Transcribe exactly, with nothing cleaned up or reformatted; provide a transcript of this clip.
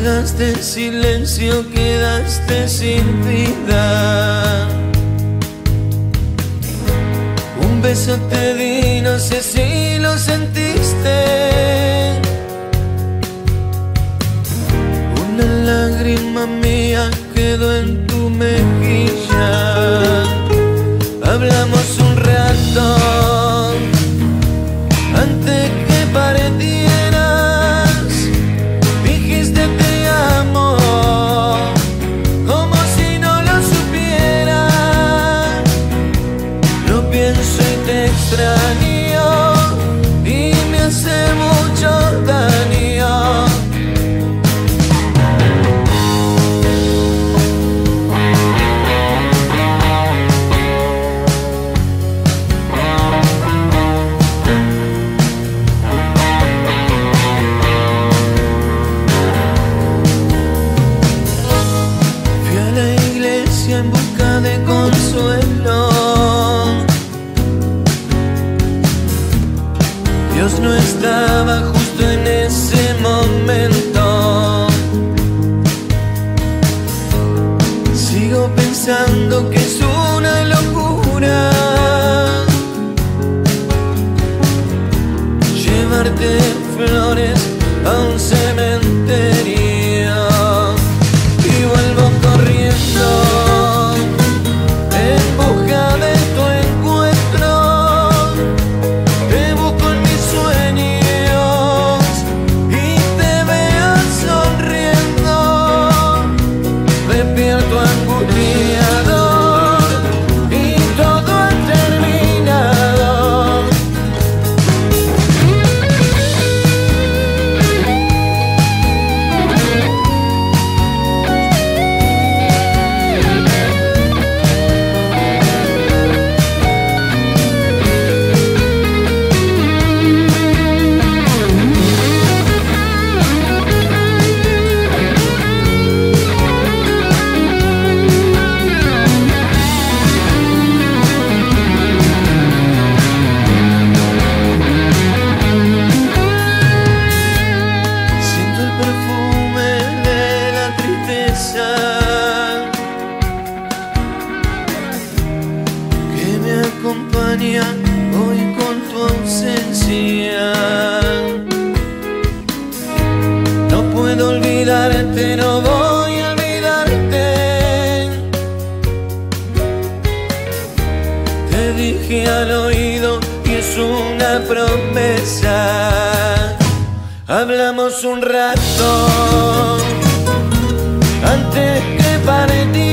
Guardaste silencio, quedaste sin vida. Un beso te di, no sé si lo sentiste. Una lágrima mía quedó en tu mejilla. Hablamos un rato antes que partieras. Dijiste te amo como si no lo supiera. Lo pienso y te extraño y me hace mucho daño. En busca de consuelo, Dios no estaba justo en ese momento. Sigo pensando que es una locura llevarte flores a un cementerio y vuelvo corriendo en busca de tu encuentro. Te busco en mis sueños y te veo sonriendo. Despierto angustiado y todo ha terminado. Que me acompaña hoy con tu ausencia. No puedo olvidarte, no voy a olvidarte. Te dije al oído y es una promesa. Hablamos un rato antes que partieras.